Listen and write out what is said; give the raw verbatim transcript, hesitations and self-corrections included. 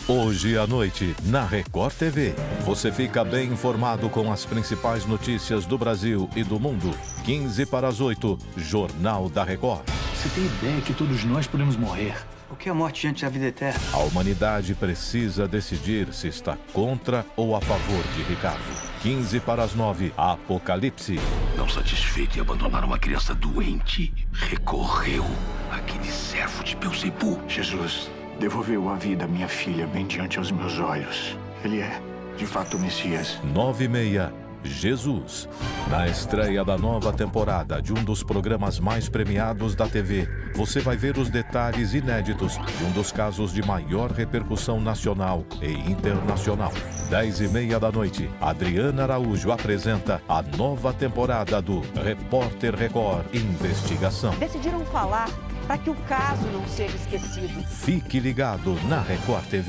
Hoje à noite, na Record T V, você fica bem informado com as principais notícias do Brasil e do mundo. quinze para as oito, Jornal da Record. Você tem ideia que todos nós podemos morrer? O que é a morte diante da vida eterna? A humanidade precisa decidir se está contra ou a favor de Ricardo. quinze para as nove, Apocalipse. Não satisfeito em abandonar uma criança doente, recorreu àquele servo de Beelzebul. Jesus devolveu a vida à minha filha bem diante aos meus olhos. Ele é, de fato, o Messias. nove e meia, Jesus. Na estreia da nova temporada de um dos programas mais premiados da T V, você vai ver os detalhes inéditos de um dos casos de maior repercussão nacional e internacional. Dez e meia da noite, Adriana Araújo apresenta a nova temporada do Repórter Record Investigação. Decidiram falar para que o caso não seja esquecido. Fique ligado na Record T V.